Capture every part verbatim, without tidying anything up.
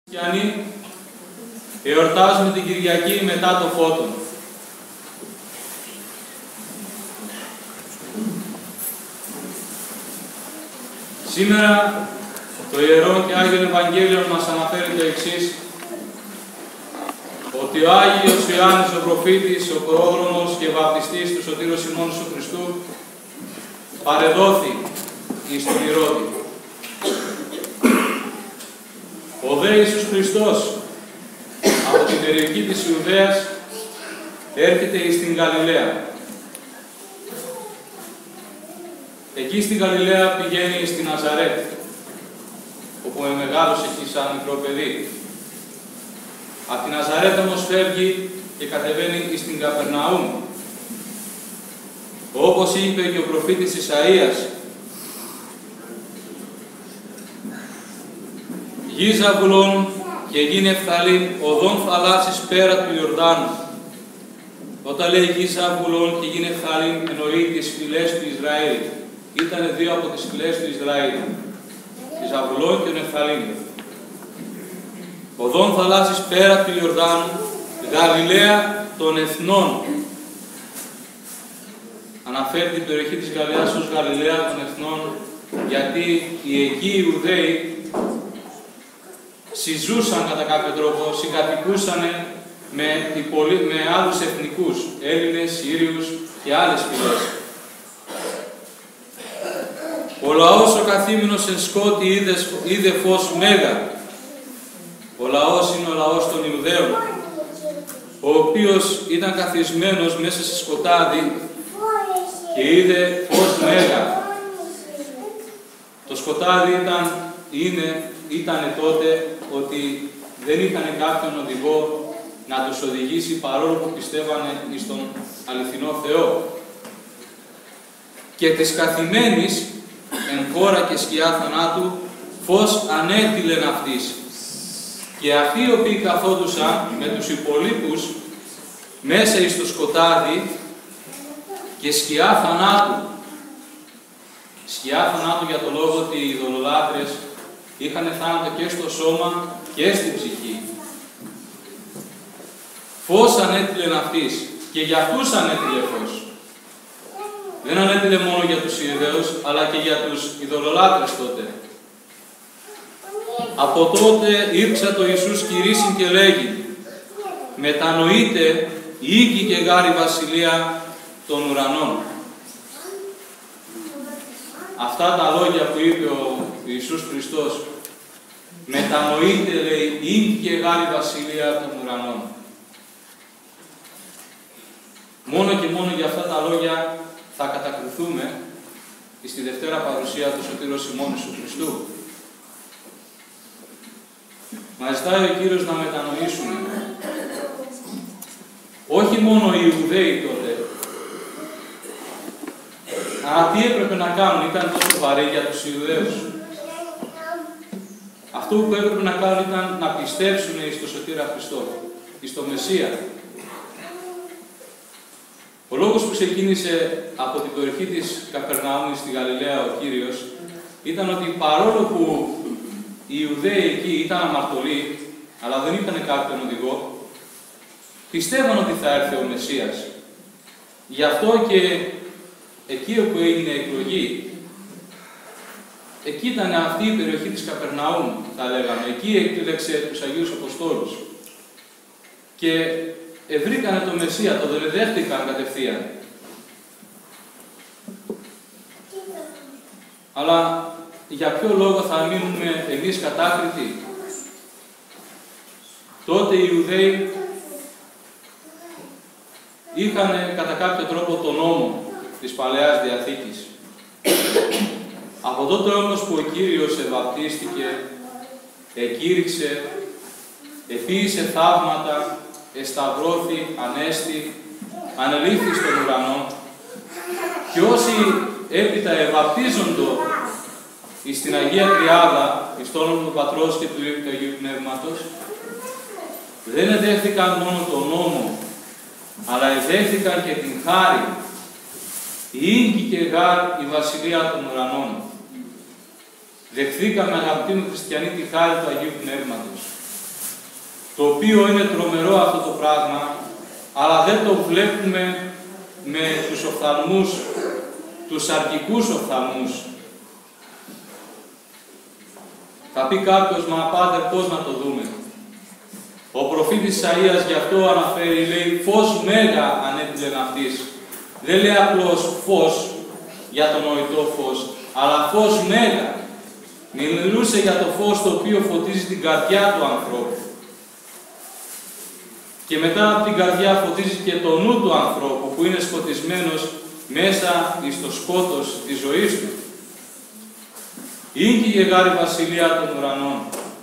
Χριστιανοί εορτάζουμε την Κυριακή μετά το Φώτον. Σήμερα το Ιερό και Άγιο Ευαγγέλιο μας αναφέρει το εξής, ότι ο Άγιος Ιωάννης ο προφήτης, ο πρόδρομος και βαπτιστής του Σωτήρος ημών Ιησού Χριστού παρεδόθη εις τον Ηρώδη. Ο δε Ιησούς Χριστός από την περιοχή της Ιουδαίας έρχεται εις την Γαλιλαία. Εκεί στην Γαλιλαία πηγαίνει στην Ναζαρέτ, όπου μεγάλωσε εκεί σαν μικρό παιδί. Από την Ναζαρέτ όμως φεύγει και κατεβαίνει στην Καπερναούμ. Όπως είπε και ο προφήτης Ισαΐας, «Γη Ζαβουλών και γη Νεφθαλήμ, οδόν θαλάσσης πέρα του Ιορδάνου». Όταν λέει γη Ζαβουλών και γη Νεφθαλήμ, εννοεί τις φυλές του Ισραήλ. Ήτανε δύο από τις φυλές του Ισραήλ, η Ζαβουλών και ο Νεφθαλήμ. Οδόν θαλάσσης πέρα του Ιορδάνου, Γαλιλαία των εθνών. Αναφέρει την περιοχή της Γαλιλαίας ως Γαλιλαία των εθνών, γιατί οι εκεί Ιουδαίοι συζούσαν κατά κάποιο τρόπο, συγκατοικούσαν με, με άλλους εθνικούς, Έλληνες, Σύριους και άλλες φυλές. Ο λαός ο καθήμενος εν σκότη είδε, είδε φως μέγα. Ο λαός είναι ο λαός των Ιουδαίων, ο οποίος ήταν καθισμένος μέσα σε σκοτάδι και είδε φως μέγα. Το σκοτάδι ήταν, είναι, ήταν τότε ότι δεν είχαν κάποιον οδηγό να τους οδηγήσει, παρόλο που πιστεύανε στον αληθινό Θεό. Και της καθημένης εν χώρα και σκιά θανάτου φως ανέτειλεν αυτής. Και αυτοί οι οποίοι καθόντουσαν με τους υπολείπους μέσα εις το σκοτάδι και σκιά θανάτου. Σκιά θανάτου για το λόγο ότι οι ειδωλολάτρες είχαν θάνατο και στο σώμα και στην ψυχή. Φως ανέτειλεν αυτής και για αυτούς ανέτειλε φως. Δεν ανέτειλε μόνο για τους Ιουδαίους, αλλά και για τους ειδωλολάτρες τότε. Από τότε ήρξα το Ιησούς κηρύσσειν και λέγει, μετανοείται η οίκη και γάρη βασιλεία των ουρανών. Αυτά τα λόγια που είπε ο Ιησούς Χριστός, μετανοείται, λέει, η οίκη και γάρη βασιλεία των ουρανών. Μόνο και μόνο για αυτά τα λόγια θα κατακριθούμε στη Δευτέρα Παρουσία του Σωτήρος ημών Ιησού Χριστού. Μας ζητάει ο Κύριος να μετανοήσουμε. Όχι μόνο οι Ιουδαίοι τότε, αλλά τι έπρεπε να κάνουν, ήταν τόσο βαρύ για τους Ιουδαίους. Αυτό που έπρεπε να κάνουν ήταν να πιστέψουν εις το Σωτήρα Χριστό, εις το Μεσσία. Ο λόγος που ξεκίνησε από την περιοχή της Καπερναούμ στη Γαλιλαία ο Κύριος ήταν ότι παρόλο που οι Ιουδαίοι εκεί ήταν αμαρτωλοί, αλλά δεν ήταν κάποιον οδηγό, πιστεύαν ότι θα έρθει ο Μεσσίας. Γι' αυτό και εκεί όπου έγινε η εκλογή, εκεί ήταν αυτή η περιοχή της Καπερναούμ, θα λέγαμε. Εκεί έκλεξε τους Αγίους Αποστόλους. Και ευρήκανε το Μεσσία, το δεχτήκαν κατευθείαν. Αλλά για ποιο λόγο θα μείνουμε εμείς κατάκριτοι? Τότε οι Ιουδαίοι είχαν κατά κάποιο τρόπο τον νόμο της Παλαιάς Διαθήκης. Από τότε όμως που ο Κύριος ευαπτίστηκε, εκήρυξε, επίησε θαύματα, εσταυρώθη, ανέστη, ανελήφθη στον ουρανό, και όσοι έπειτα ευαπτίζοντο εις την Αγία Τριάδα, εις το όνομα του Πατρός και του Υιού και του Αγίου Πνεύματος, δεν εδέχθηκαν μόνο τον νόμο, αλλά εδέχθηκαν και την χάρη, η ίγκη και γάρ η βασιλεία των ουρανών. Δεχθήκαμε, αγαπητοί μου χριστιανοί, τη χάρη του Αγίου Πνεύματος. το οποίο είναι τρομερό αυτό το πράγμα, αλλά δεν το βλέπουμε με τους οφθαλμούς, τους αρκικούς οφθαλμούς. Θα πει κάποιος, μα πάτερ, πώς να το δούμε. Ο προφήτης Ισαΐας γι' αυτό αναφέρει, λέει, φως μέγα ανέτειλεν αυτής. Δεν λέει απλώς φως, για το νοητό φως, αλλά φως μέγα. Μιλούσε για το φως το οποίο φωτίζει την καρδιά του ανθρώπου. Και μετά από την καρδιά φωτίζει και το νου του ανθρώπου, που είναι σκοτισμένος μέσα στο σκότος της ζωής του. Ήγγι γεγάρη βασιλεία των ουρανών.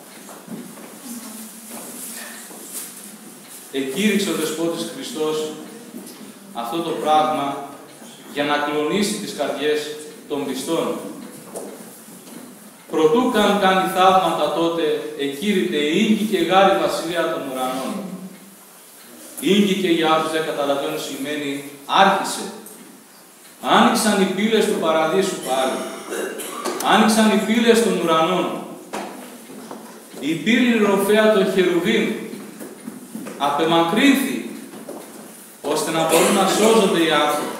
Εκήρυξε ο Δεσπότης Χριστός αυτό το πράγμα για να κλονίσει τις καρδιές των πιστών. Προτού καν κάνει θαύματα τότε, εκήρυτε ήγγι και γάρη βασιλεία των ουρανών. Ήγγι και για όσους δεν καταλαβαίνουν σημαίνει άρχισε. Άνοιξαν οι πύλες του παραδείσου πάλι. Άνοιξαν οι πύλες των ουρανών. Η πύλη ροφέα των χερουβίμ απεμακρύνθη, ώστε να μπορούν να σώζονται οι άνθρωποι.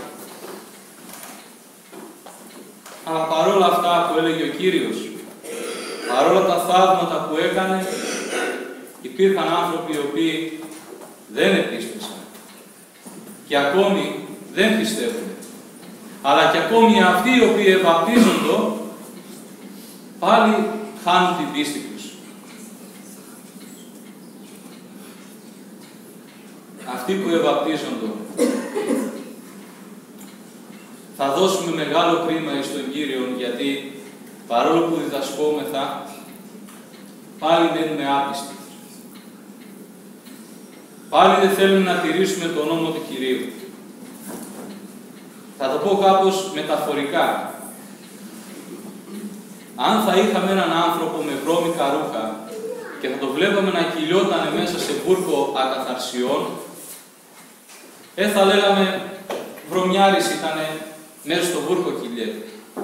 Αλλά παρόλα αυτά που έλεγε ο Κύριος, παρόλα τα θαύματα που έκανε, υπήρχαν άνθρωποι οι οποίοι δεν επίστησαν και ακόμη δεν πιστεύουν. Αλλά και ακόμη αυτοί οι οποίοι ευαπτίζονται, πάλι χάνουν την πίστη τους. Αυτοί που ευαπτίζονται, θα δώσουμε μεγάλο κρίμα στον Κύριο, γιατί παρόλο που διδασκόμεθα, πάλι μένουμε άπιστοι. Πάλι δεν θέλουμε να τηρήσουμε τον νόμο του Κυρίου. Θα το πω κάπως μεταφορικά. Αν θα είχαμε έναν άνθρωπο με βρώμικα ρούχα και θα το βλέπαμε να κυλιόταν μέσα σε βούρκο ακαθαρσιών, ε, θα λέγαμε βρωμιάρης ήτανε, μέσα στο βούρκο κυλιέται.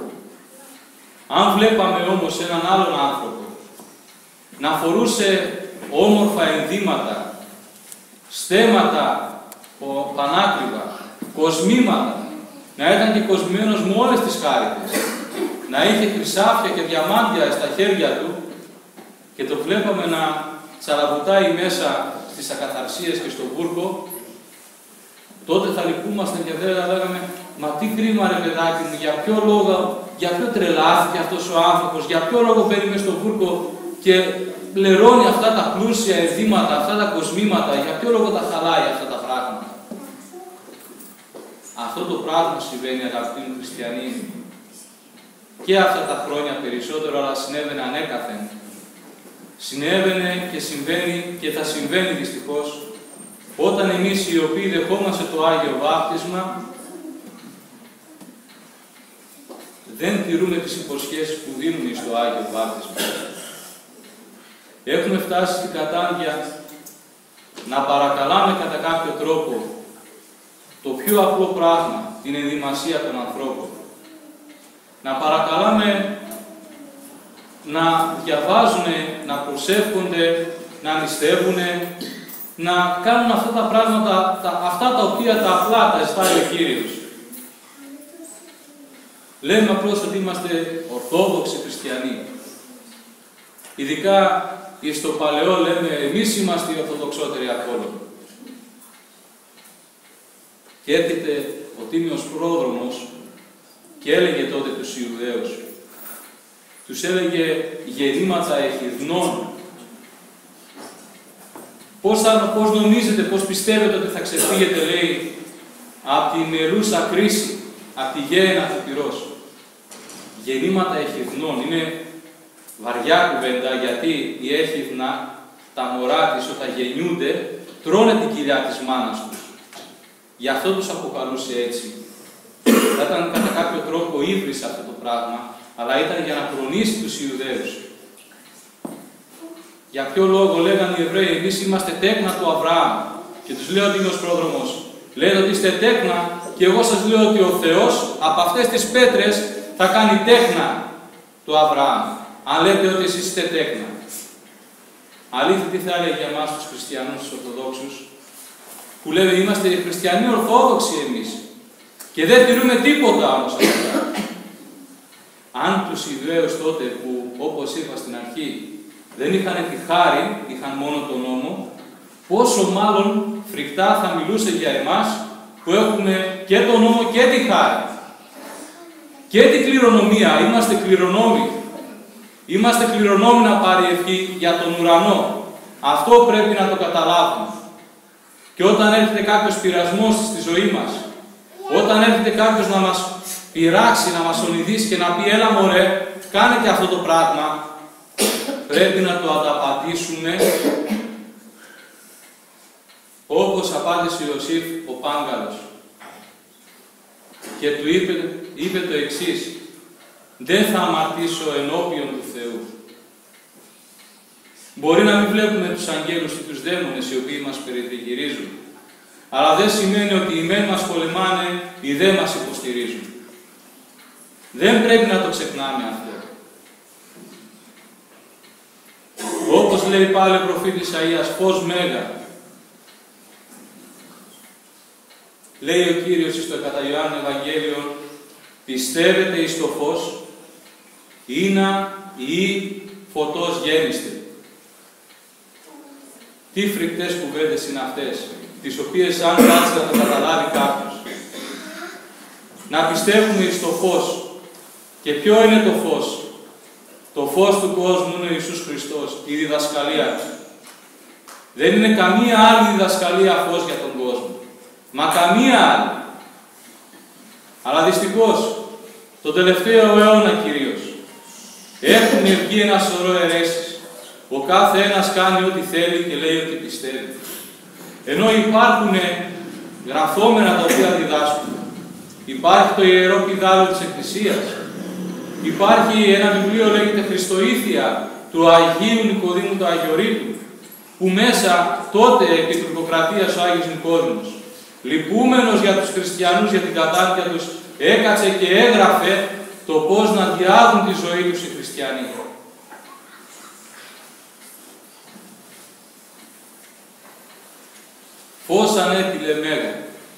Αν βλέπαμε όμως έναν άλλον άνθρωπο να φορούσε όμορφα ενδύματα, στέματα, πανάκριβα, κοσμήματα, να ήταν και κοσμημένος με όλες τις χάριτες, να είχε χρυσάφια και διαμάντια στα χέρια του και το βλέπαμε να τσαλαβουτάει μέσα στις ακαθαρσίες και στο βούρκο, τότε θα λυπούμασταν και δεν θα λέγαμε, μα τι κρίμα ρε παιδάκι μου, για ποιο λόγο, για ποιο τρελάθηκε αυτός ο άνθρωπος, για ποιο λόγο μπαίνει μες στο βούρκο και πληρώνει αυτά τα πλούσια ενδύματα, αυτά τα κοσμήματα, για ποιο λόγο τα χαλάει αυτά τα πράγματα. Αυτό το πράγμα συμβαίνει, αγαπητοί μου χριστιανοί, και αυτά τα χρόνια περισσότερο, αλλά συνέβαινε ανέκαθεν. Συνέβαινε και συμβαίνει και θα συμβαίνει δυστυχώς, όταν εμείς οι οποίοι δεχόμαστε το Άγιο Βάπτισμα, δεν τηρούμε τις υποσχέσεις που δίνουμε στο Άγιο Βάπτισμα. Έχουμε φτάσει στην κατάγκεια να παρακαλάμε κατά κάποιο τρόπο το πιο απλό πράγμα, την ενδυμασία των ανθρώπων. Να παρακαλάμε να διαβάζουν, να προσεύχονται, να νηστεύουν, να κάνουν αυτά τα πράγματα, τα, αυτά τα οποία τα απλά τα ζητάει ο Κύριος. Λέμε απλώς ότι είμαστε ορθόδοξοι χριστιανοί. Ειδικά στο παλαιό λέμε, εμείς είμαστε οι ορθοδοξότεροι από όλων. Και έρχεται ο Τίμιος Πρόδρομος και έλεγε τότε τους Ιουδαίους, τους έλεγε γεννήματα εχιδνών. Πώς, θα, πώς νομίζετε, πώς πιστεύετε ότι θα ξεφύγετε, λέει, από την μερούσα κρίση, από τη γέννα του πυρός. Γεννήματα εχιδνών. Είναι βαριά κουβέντα, γιατί η έχιδνα, τα μωρά της, όταν γεννιούνται, τρώνε την κοιλιά της μάνας τους. Γι' αυτό τους αποκαλούσε έτσι. Θα ήταν κατά κάποιο τρόπο ύβρις αυτό το πράγμα, αλλά ήταν για να προνήσει τους Ιουδαίους. Για ποιο λόγο λέγανε οι Εβραίοι, εμείς είμαστε τέκνα του Αβραάμ. Και τους λέει ο Τίμιος Πρόδρομος, λένε ότι είστε τέκνα, και εγώ σας λέω ότι ο Θεός από αυτές τις πέτρες θα κάνει τέκνα του Αβραάμ. Αν λέτε ότι εσείς είστε τέκνα. Αλήθεια, τι θα έλεγε για εμάς τους χριστιανούς, τους Ορθοδόξους, που λέμε είμαστε χριστιανοί Ορθόδοξοι εμείς και δεν τηρούμε τίποτα όμως αυτά. Αν τους Ιδραίους τότε που, όπως είπα στην αρχή, δεν είχαν τη χάρη, είχαν μόνο τον νόμο, πόσο μάλλον φρικτά θα μιλούσε για εμάς που έχουμε και τον νόμο και τη χάρη. Και την κληρονομία, είμαστε κληρονόμοι. Είμαστε κληρονόμοι να πάρει ευχή για τον ουρανό. Αυτό πρέπει να το καταλάβουμε. Και όταν έρχεται κάποιος πειρασμός στη ζωή μας, όταν έρχεται κάποιος να μας πειράξει, να μας ονειδήσει και να πει «Έλα μωρέ, κάνε και αυτό το πράγμα», πρέπει να το ανταπατήσουμε όπως απάντησε ο Ιωσήφ ο Πάγκαλος. Και του είπε, είπε το εξής: «Δεν θα αμαρτήσω ενώπιον του Θεού». Μπορεί να μην βλέπουμε τους αγγέλους ή τους δαίμονες οι οποίοι μας περιτριγυρίζουν, αλλά δεν σημαίνει ότι οι μεν μας πολεμάνε, οι δε μας υποστηρίζουν. Δεν πρέπει να το ξεχνάμε αυτό. Όπως λέει πάλι ο προφήτης Ισαΐας, «Φως μέγα». Λέει ο Κύριος στο κατά Ιωάννου Ευαγγέλιο, «Πιστεύετε εις το φως, ήνα ή φωτός γέννηστε». Τι φρικτές κουβέντες είναι αυτές, τις οποίες αν κάτσει να το καταλάβει κάποιος. Να πιστεύουμε εις το φως. Και ποιο είναι το φως? Το φως του κόσμου είναι ο Ιησούς Χριστός, η διδασκαλία του. Δεν είναι καμία άλλη διδασκαλία φως για τον κόσμο. Μα καμία άλλη. Αλλά δυστυχώς, τον τελευταίο αιώνα κυρίως, έχουν βγει ένα σωρό αιρέσεις. Ο κάθε ένας κάνει ό,τι θέλει και λέει ό,τι πιστεύει. Ενώ υπάρχουν γραφόμενα τα οποία διδάσκουν. Υπάρχει το Ιερό Πηδάλιο της Εκκλησίας. Υπάρχει ένα βιβλίο, λέγεται Χριστοήθεια, του Αγίου Νικοδήμου του Αγιορείτου, που μέσα τότε επί του Ιπποκρατίας ο Άγιος Νικόδημος, λυπούμενος για τους χριστιανούς, για την κατάρτια τους, έκατσε και έγραφε το πώς να διάγουν τη ζωή τους οι χριστιανοί. Φως ανέτειλε μέγα.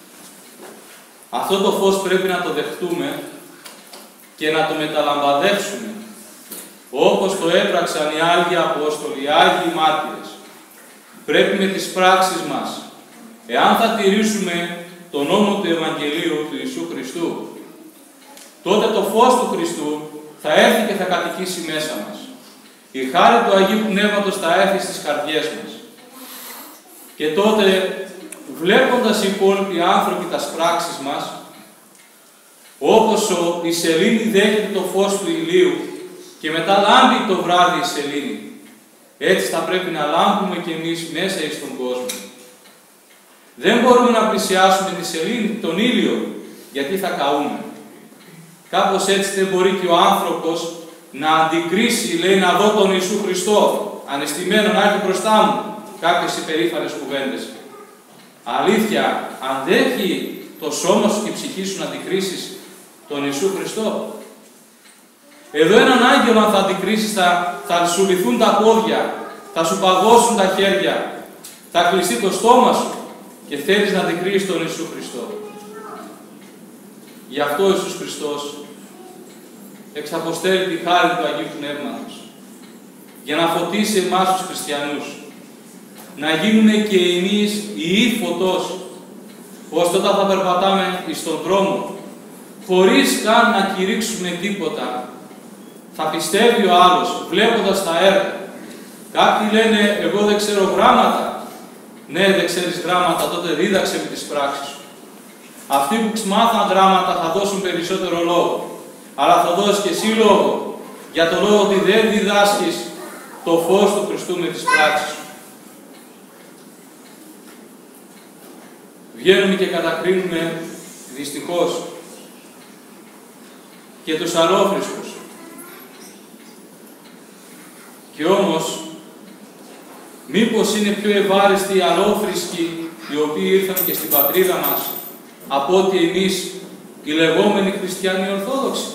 Αυτό το φως πρέπει να το δεχτούμε και να το μεταλαμπαδεύσουμε, όπως το έπραξαν οι Άγιοι Απόστολοι, οι Άγιοι Μάρτυρες. Πρέπει με τις πράξεις μας, εάν θα τηρήσουμε τον νόμο του Ευαγγελίου του Ιησού Χριστού, τότε το φως του Χριστού θα έρθει και θα κατοικήσει μέσα μας. Η χάρη του Αγίου Πνεύματος θα έρθει στις καρδιές μας. Και τότε, βλέποντας οι υπόλοιποι άνθρωποι τας πράξεις μας, όπως ο, η σελήνη δέχεται το φως του ηλίου και μετά λάμπει το βράδυ η σελήνη, έτσι θα πρέπει να λάμπουμε κι εμείς μέσα εις τον κόσμο. Δεν μπορούμε να πλησιάσουμε τη σελήνη, τον ήλιο, γιατί θα καούμε. Κάπως έτσι δεν μπορεί και ο άνθρωπος να αντικρίσει, λέει, να δω τον Ιησού Χριστό, ανεστημένο να έρθει μπροστά μου, κάποιες υπερήφανες κουβέντες. Αλήθεια, αντέχει το σώμα σου και η ψυχή σου να αντικρίσεις τον Ιησού Χριστό? Εδώ έναν άγγελο αν θα αντικρίσεις, θα, θα σου λυθούν τα πόδια, θα σου παγώσουν τα χέρια, θα κλειστεί το στόμα σου και θέλεις να αντικρίσεις τον Ιησού Χριστό. Γι' αυτό ο Ιησούς Χριστός εξαποστέλει τη χάρη του Αγίου Πνεύματος για να φωτίσει εμάς τους χριστιανούς, να γίνουμε και εμείς ιοί φωτός, ώστε όταν θα περπατάμε στον δρόμο, χωρίς καν να κηρύξουμε τίποτα, θα πιστεύει ο άλλος, βλέποντας τα έργα. Κάποιοι λένε, εγώ δεν ξέρω γράμματα. Ναι, δεν ξέρεις γράμματα, τότε δίδαξε με τις πράξεις σου. Αυτοί που ξμάθαν γράμματα θα δώσουν περισσότερο λόγο. Αλλά θα δώσεις και εσύ λόγο, για το λόγο ότι δεν διδάσκεις το φως του Χριστού με τις πράξεις σου. Βγαίνουμε και κατακρίνουμε, δυστυχώς, και τους αλόφρισκους. Και όμως, μήπως είναι πιο ευάριστοι οι αλόφρισκοι οι οποίοι ήρθαν και στην πατρίδα μας από ότι εμείς οι λεγόμενοι χριστιανοί Ορθόδοξοι?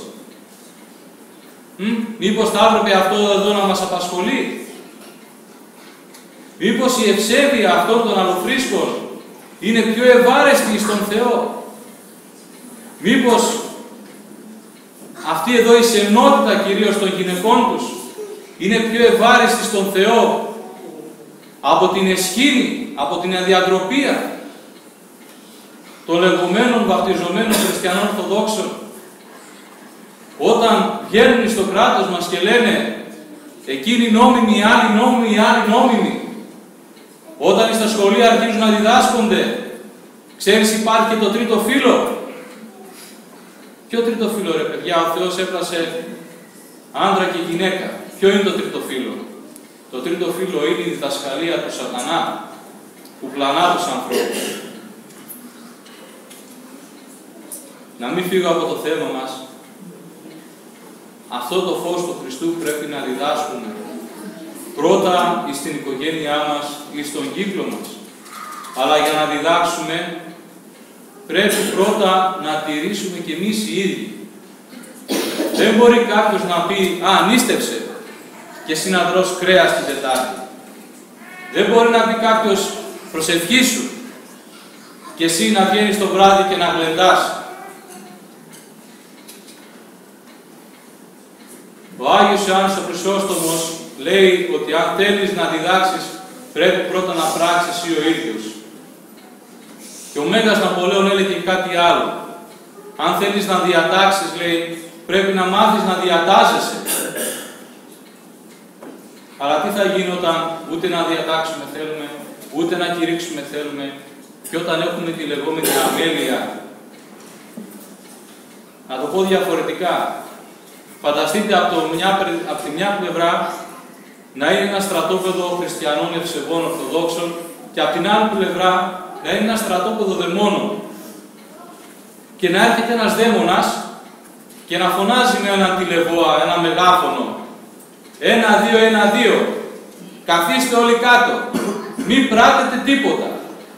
Μ? Μήπως θα έπρεπε αυτό εδώ να μας απασχολεί? Μήπως η ευσέβεια αυτών των αλλοφρίσκων είναι πιο ευάρεστη στον Θεό? Μήπως αυτή εδώ η σεμνότητα κυρίως των γυναικών τους είναι πιο ευάρεστη στον Θεό από την εσχήνη, από την αδιατροπία των λεγόμενων βαπτιζομένων χριστιανών Ορθοδόξων, όταν βγαίνουν στο κράτος μας και λένε εκείνοι νόμιμοι, οι άλλοι νόμιμοι, οι άλλοι νόμιμοι, όταν στα σχολεία αρχίζουν να διδάσκονται, ξέρεις υπάρχει και το τρίτο φύλο. Ποιο τρίτο φύλο ρε παιδιά? Ο Θεός έπλασε άντρα και γυναίκα. Ποιο είναι το τρίτο φύλο? Το τρίτο φύλο είναι η διδασκαλία του σατανά που πλανά τους ανθρώπους. Να μην φύγω από το θέμα μας. Αυτό το φως του Χριστού πρέπει να διδάσκουμε πρώτα στην οικογένειά μας ή στον κύκλο μας. Αλλά για να διδάξουμε πρέπει πρώτα να τηρήσουμε κι εμείς οι ίδιοι. Δεν μπορεί κάποιος να πει «Α, νίστεψε και εσύ να τρως κρέας την Τετάρτη». Δεν μπορεί να πει κάποιος «Προσευχήσου και εσύ να βγαίνεις το βράδυ και να γλεντάς». Ο Άγιος Ιωάννης ο Χρυσόστομος λέει ότι αν θέλεις να διδάξεις, πρέπει πρώτα να πράξεις εσύ ο ίδιος. Και ο Μέγας Ναπολέων έλεγε κάτι άλλο. Αν θέλεις να διατάξεις, λέει, πρέπει να μάθεις να διατάζεσαι. Αλλά τι θα γίνει όταν ούτε να διατάξουμε θέλουμε, ούτε να κηρύξουμε θέλουμε, και όταν έχουμε τη λεγόμενη αμέλεια? Να το πω διαφορετικά. Φανταστείτε από, το μια, από τη μια πλευρά να είναι ένα στρατόπεδο χριστιανών ευσεβών Ορθοδόξων και από την άλλη πλευρά να είναι ένα στρατόπεδο δαιμόνων. Και να έρχεται ένας δαίμονας και να φωνάζει με έναν τηλεβόα, ένα μεγάφωνο. Ένα, δύο, ένα, δύο. Καθίστε όλοι κάτω. Μην πράτετε τίποτα.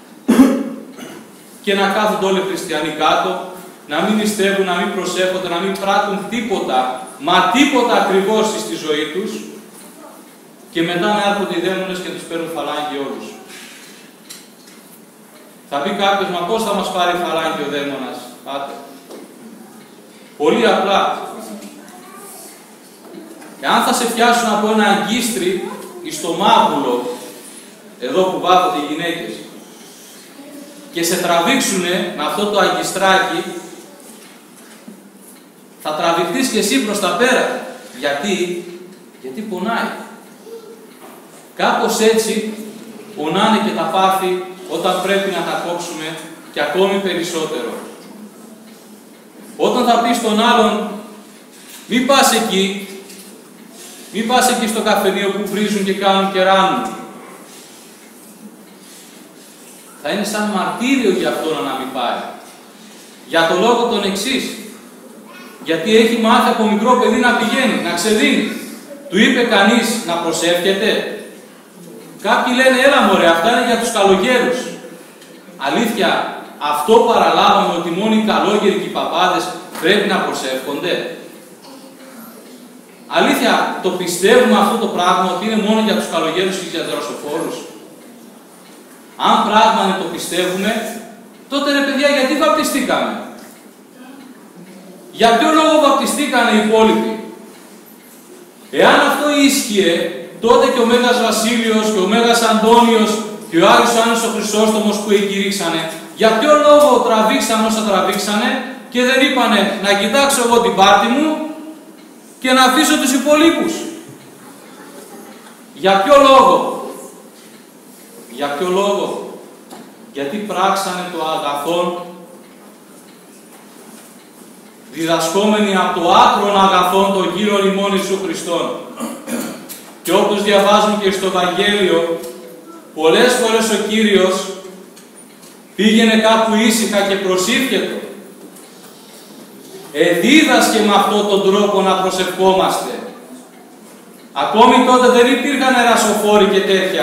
Και να κάθονται όλοι οι χριστιανοί κάτω, να μην νηστεύουν, να μην προσέχονται, να μην πράττουν τίποτα, μα τίποτα ακριβώς στη ζωή τους, και μετά να έρχονται οι δαίμονες και τους παίρνουν φαλάγγι όλους. Θα πει κάποιος, μα πώς θα μας πάρει φαλάγγι ο δαίμονας? Πάτε. Πολύ απλά. Εάν θα σε πιάσουν από ένα αγκίστρι στο μάγουλο, εδώ που βάφονται οι γυναίκες, και σε τραβήξουνε με αυτό το αγκιστράκι, θα τραβηχτείς και εσύ προς τα πέρα. Γιατί? Γιατί πονάει. Κάπως έτσι πονάνε και τα πάθη όταν πρέπει να τα κόψουμε και ακόμη περισσότερο. Όταν θα πεις στον άλλον, μη πας εκεί, μη πας εκεί στο καφενείο που βρίζουν και κάνουν και ράνουν, θα είναι σαν μαρτύριο για αυτόν να μην πάει. Για το λόγο τον εξής. Γιατί έχει μάθει από μικρό παιδί να πηγαίνει, να ξεδίνει. Του είπε κανείς να προσεύχεται? Κάποιοι λένε, έλα μωρέ, αυτά είναι για τους καλογέρους. Αλήθεια, αυτό παραλάβαμε ότι μόνο οι καλόγεροι και οι παπάδες πρέπει να προσεύχονται? Αλήθεια, το πιστεύουμε αυτό το πράγμα ότι είναι μόνο για τους καλογέρους και για τους δροσοφόρους? Αν πράγματι το πιστεύουμε, τότε ρε παιδιά, γιατί βαπτιστήκαμε? Για ποιο λόγο βαπτιστήκανε οι υπόλοιποι? Εάν αυτό ίσχυε, τότε και ο Μέγας Βασίλειος και ο Μέγας Αντώνιος και ο Άγιος Ιωάννης ο Χρυσόστομος που εκηρύξανε, για ποιο λόγο τραβήξαν όσα τραβήξανε και δεν είπανε να κοιτάξω εγώ την πάρτη μου και να αφήσω τους υπολείπους? Για ποιο λόγο? Για ποιο λόγο? Γιατί πράξανε το αγαθόν, διδασκόμενοι από το άκρον αγαθόν των Κύριων ημών Ιησού Χριστόν. Και όπως διαβάζουμε και στο Ευαγγέλιο, πολλές φορές ο Κύριος πήγαινε κάπου ήσυχα και προσήφιετο. Εδίδασκε με αυτόν τον τρόπο να προσευχόμαστε. Ακόμη τότε δεν υπήρχαν ερασοφόροι και τέτοια.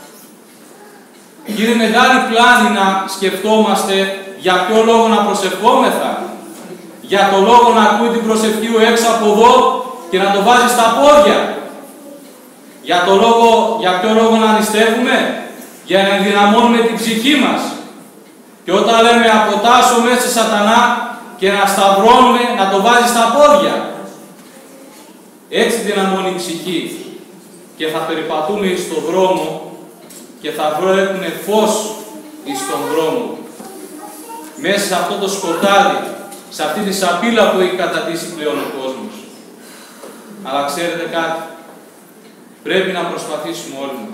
Είναι μεγάλη πλάνη να σκεφτόμαστε για ποιο λόγο να προσευχόμεθα. Για το λόγο να ακούει την προσευχή έξω από εδώ και να το βάζει στα πόδια. Για, το λόγο, για ποιο λόγο να νηστεύουμε? Για να ενδυναμώνουμε την ψυχή μας. Και όταν λέμε αποτάσω μέσα σατανά και να σταυρώνουμε, να το βάζει στα πόδια. Έτσι δυναμώνει η ψυχή. Και θα περιπατούμε στον δρόμο και θα βρούμε φως στον δρόμο. Μέσα σε αυτό το σκοτάδι, σε αυτή τη σαπίλα που έχει κατατήσει πλέον ο κόσμος. Αλλά ξέρετε κάτι, πρέπει να προσπαθήσουμε όλοι μας.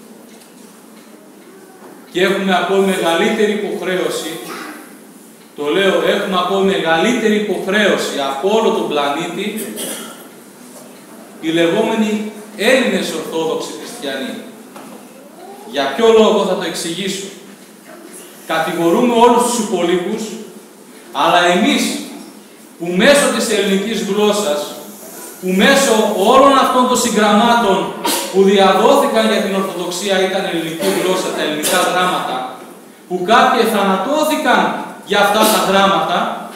Και έχουμε ακόμη μεγαλύτερη υποχρέωση, το λέω, έχουμε ακόμη μεγαλύτερη υποχρέωση από όλο τον πλανήτη, οι λεγόμενοι Έλληνες Ορθόδοξοι Χριστιανοί. Για ποιο λόγο θα το εξηγήσω? Κατηγορούμε όλους τους υπολείπους, αλλά εμείς που μέσω της ελληνικής γλώσσας, που μέσω όλων αυτών των συγγραμμάτων που διαδόθηκαν για την Ορθοδοξία ήταν ελληνική γλώσσα, τα ελληνικά γράμματα, που κάποιοι θανατώθηκαν για αυτά τα γράμματα,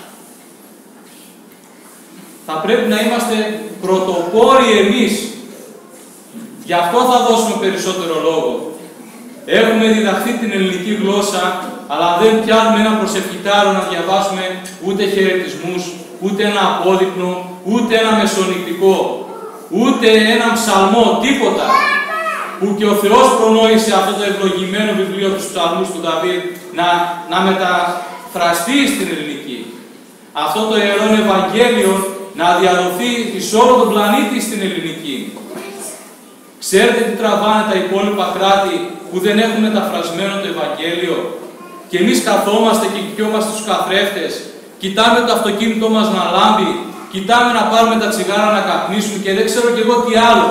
θα πρέπει να είμαστε πρωτοπόροι εμείς. Γι' αυτό θα δώσουμε περισσότερο λόγο. Έχουμε διδαχθεί την ελληνική γλώσσα, αλλά δεν πιάνουμε ένα προσευχητάρο να διαβάσουμε ούτε χαιρετισμούς, ούτε ένα απόδειπνο, ούτε ένα μεσονυκτικό, ούτε ένα ψαλμό, τίποτα. Που και ο Θεός προνόησε αυτό το ευλογημένο βιβλίο του ψαλμούς του Δαβίδ να, να μεταφραστεί στην ελληνική. Αυτό το Ιερό Ευαγγέλιο να διαδοθεί σε όλο τον πλανήτη στην ελληνική. Ξέρετε τι τραβάνε τα υπόλοιπα κράτη που δεν έχουν μεταφρασμένο το Ευαγγέλιο? Και εμείς καθόμαστε και κοιτιόμαστε στους καθρέφτες, κοιτάμε το αυτοκίνητό μας να λάμπει, κοιτάμε να πάρουμε τα τσιγάρα να καπνίσουμε και δεν ξέρω κι εγώ τι άλλο.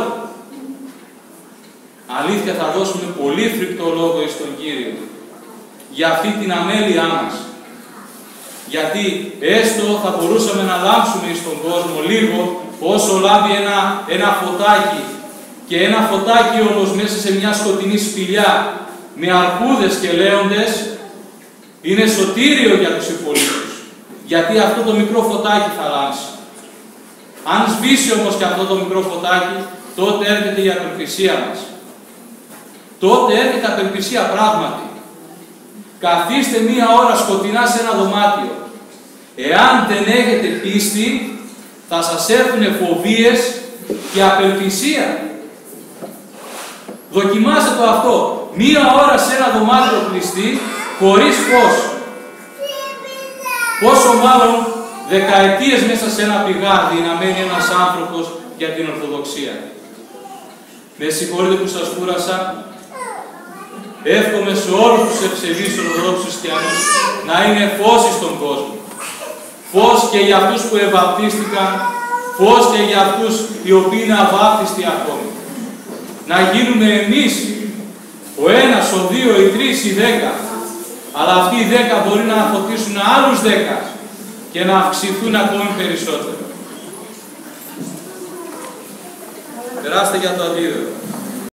Αλήθεια, θα δώσουμε πολύ φρικτό λόγο εις τον Κύριο για αυτή την αμέλειά μας. Γιατί έστω θα μπορούσαμε να λάμψουμε εις τον κόσμο λίγο, όσο λάμπει ένα, ένα φωτάκι, και ένα φωτάκι όμως μέσα σε μια σκοτεινή σπηλιά με αρκούδες και λέοντες είναι σωτήριο για τους υπολείπους. Γιατί αυτό το μικρό φωτάκι θα λάμψει. Αν σβήσει όμως και αυτό το μικρό φωτάκι, τότε έρχεται η απελπισία μας. Τότε έρχεται απελπισία πράγματι. Καθίστε μία ώρα σκοτεινά σε ένα δωμάτιο. Εάν δεν έχετε πίστη, θα σας έρθουν φοβίες και απελπισία. Δοκιμάστε το αυτό. Μία ώρα σε ένα δωμάτιο κλειστή, χωρίς φως. Πόσο μάλλον δεκαετίες μέσα σε ένα πηγάδι να μένει ένας άνθρωπος για την Ορθοδοξία. Με συγχωρείτε που σας κούρασα. Εύχομαι σε όλους τους ευσεβείς Ορθοδόξους Χριστιανούς να είναι φως στον κόσμο. Φως και για αυτούς που ευαπτίστηκαν, φως και για αυτούς οι οποίοι είναι αβάπτιστοι ακόμη. Να γίνουμε εμείς ο ένας, ο δύο, οι τρεις, οι δέκα. Αλλά αυτοί οι δέκα μπορεί να φωτίσουν άλλους δέκα και να αυξηθούν ακόμη περισσότερο. Περάστε για το αντίδοτο.